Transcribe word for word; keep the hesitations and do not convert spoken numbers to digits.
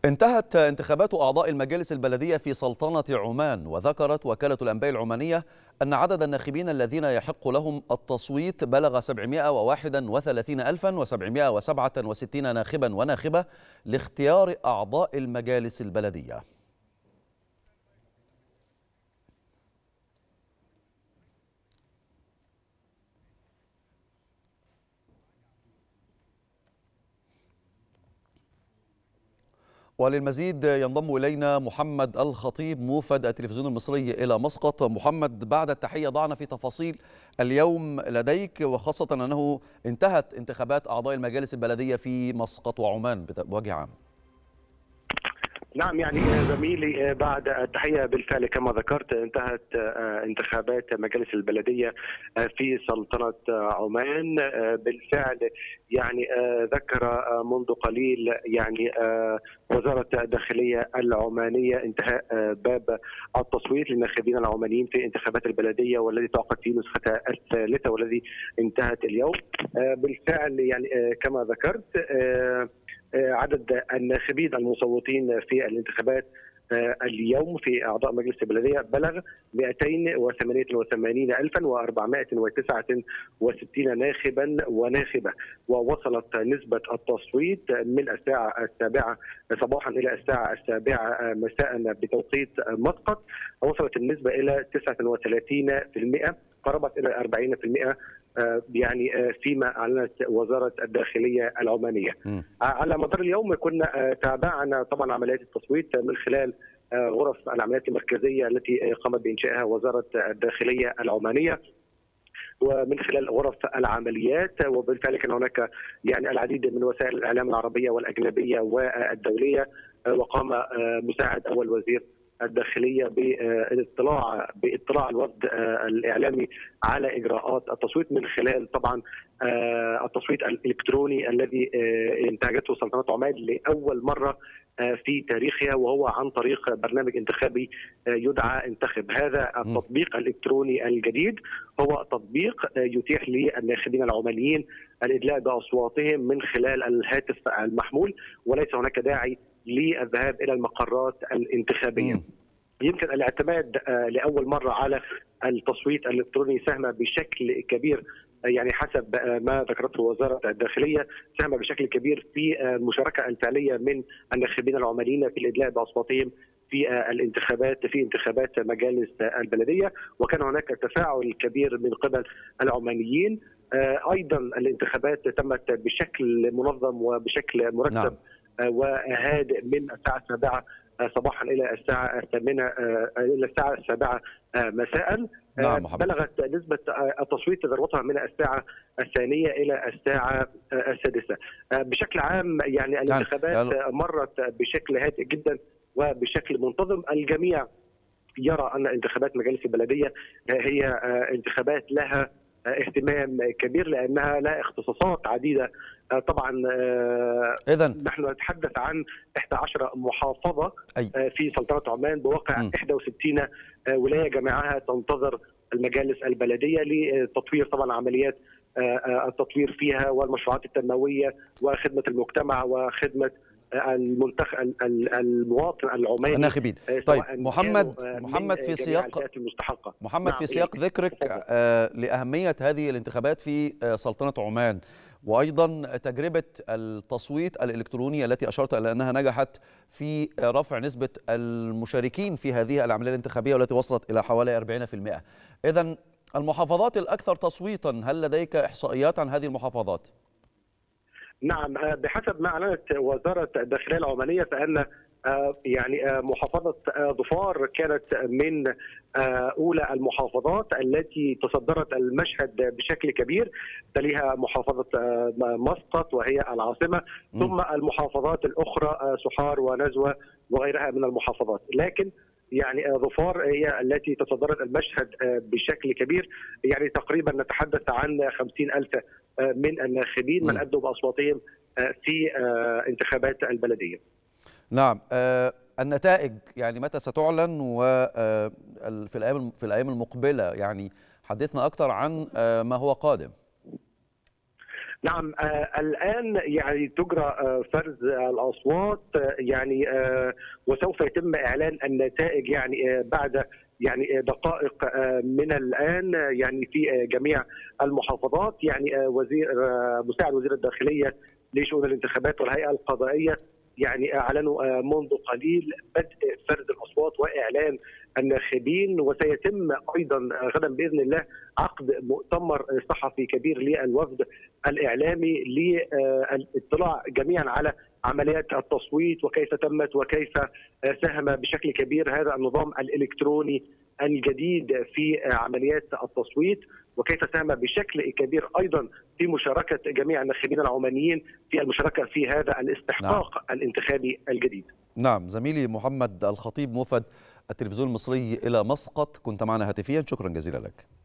انتهت انتخابات أعضاء المجالس البلدية في سلطنة عمان، وذكرت وكالة الأنباء العمانية أن عدد الناخبين الذين يحق لهم التصويت بلغ سبعمائة وواحد وثلاثين ألفا وسبعمائة وسبعة وستين ناخبا وناخبة لاختيار أعضاء المجالس البلدية. وللمزيد ينضم إلينا محمد الخطيب موفد التلفزيون المصري إلى مسقط. محمد، بعد التحية ضعنا في تفاصيل اليوم لديك، وخاصة أنه انتهت انتخابات أعضاء المجالس البلدية في مسقط وعمان بوجه عام. نعم، يعني زميلي، بعد التحية بالفعل كما ذكرت انتهت انتخابات مجالس البلدية في سلطنة عمان بالفعل. يعني ذكر منذ قليل يعني وزارة الداخلية العمانية انتهاء باب التصويت للناخبين العمانيين في انتخابات البلدية، والذي تعقد فيه نسختها الثالثة والذي انتهت اليوم. بالفعل يعني كما ذكرت عدد الناخبين المصوتين في الانتخابات اليوم في أعضاء مجلس البلدية بلغ مئتين وثمانية وثمانين ألفا وأربعمائة وتسعة وستين ناخبا وناخبة، ووصلت نسبة التصويت من الساعة السابعة صباحا إلى الساعة السابعة مساء بتوقيت مسقط، وصلت النسبة إلى تسعة وثلاثين بالمئة، قربت إلى أربعين بالمئة يعني فيما أعلنت وزارة الداخلية العمانية. م. على مدار اليوم كنا تابعنا طبعا عمليات التصويت من خلال غرف العمليات المركزية التي قامت بإنشائها وزارة الداخلية العمانية، ومن خلال غرف العمليات. وبالفعل كان هناك يعني العديد من وسائل الإعلام العربية والأجنبية والدولية، وقام مساعد أول وزير الداخلية بالاطلاع باطلاع الوفد الاعلامي على اجراءات التصويت من خلال طبعا التصويت الالكتروني الذي انتهجته سلطنة عمان لاول مره في تاريخها، وهو عن طريق برنامج انتخابي يدعى انتخب. هذا التطبيق الالكتروني الجديد هو تطبيق يتيح للناخبين العمانيين الادلاء باصواتهم من خلال الهاتف المحمول، وليس هناك داعي للذهاب الى المقرات الانتخابيه. يمكن الاعتماد لاول مره على التصويت الالكتروني ساهم بشكل كبير، يعني حسب ما ذكرته وزاره الداخليه، ساهم بشكل كبير في المشاركه الفعليه من الناخبين العمانيين في الادلاء باصواتهم في الانتخابات في انتخابات مجالس البلديه، وكان هناك تفاعل كبير من قبل العمانيين. ايضا الانتخابات تمت بشكل منظم وبشكل مرتب. نعم. وهادئ من الساعة السابعة صباحا إلى الساعة الثامنة إلى الساعة السابعة مساء. نعم. بلغت نسبة التصويت ذروتها من الساعة الثانية إلى الساعة السادسة. بشكل عام يعني الانتخابات نعم. مرت بشكل هادئ جدا وبشكل منتظم. الجميع يرى أن انتخابات مجالس البلدية هي انتخابات لها اهتمام كبير لانها لها اختصاصات عديده. طبعا اذا نحن نتحدث عن إحدى عشرة محافظه أي. في سلطنه عمان بواقع م. إحدى وستين ولايه جميعها تنتظر المجالس البلديه لتطوير طبعا عمليات التطوير فيها والمشروعات التنمويه وخدمه المجتمع وخدمه المنتخ المواطن العماني الناخبين. طيب محمد محمد في سياق محمد نعم. في سياق ذكرك آه لأهمية هذه الانتخابات في آه سلطنة عمان، وأيضا تجربة التصويت الإلكتروني التي أشرت إلى أنها نجحت في رفع نسبة المشاركين في هذه العملية الانتخابية والتي وصلت إلى حوالي أربعين بالمئة. إذن المحافظات الأكثر تصويتا، هل لديك إحصائيات عن هذه المحافظات؟ نعم، بحسب ما اعلنت وزاره الداخليه العمانيه فان يعني محافظه ظفار كانت من اولى المحافظات التي تصدرت المشهد بشكل كبير، تليها محافظه مسقط وهي العاصمه، ثم المحافظات الاخرى سحار ونزوه وغيرها من المحافظات. لكن يعني ظفار هي التي تصدرت المشهد بشكل كبير، يعني تقريبا نتحدث عن خمسين ألف من الناخبين من أدوا بأصواتهم في انتخابات البلدية. نعم. النتائج يعني متى ستعلن وفي الأيام في الأيام المقبلة؟ يعني حدثنا أكثر عن ما هو قادم. نعم، آه الآن يعني تجرى آه فرز الأصوات، آه يعني آه وسوف يتم إعلان النتائج يعني آه بعد يعني دقائق آه من الآن، آه يعني في آه جميع المحافظات. يعني آه وزير آه مساعد وزير الداخلية لشؤون الانتخابات والهيئة القضائية يعني أعلنوا منذ قليل بدء فرز الأصوات وإعلان الناخبين، وسيتم أيضا غدا بإذن الله عقد مؤتمر صحفي كبير للوفد الإعلامي للاطلاع جميعا على عمليات التصويت وكيف تمت وكيف ساهم بشكل كبير هذا النظام الإلكتروني الجديد في عمليات التصويت، وكيف ساهم بشكل كبير ايضا في مشاركه جميع الناخبين العمانيين في المشاركه في هذا الاستحقاق نعم. الانتخابي الجديد. نعم، زميلي محمد الخطيب موفد التلفزيون المصري الى مسقط، كنت معنا هاتفيا، شكرا جزيلا لك.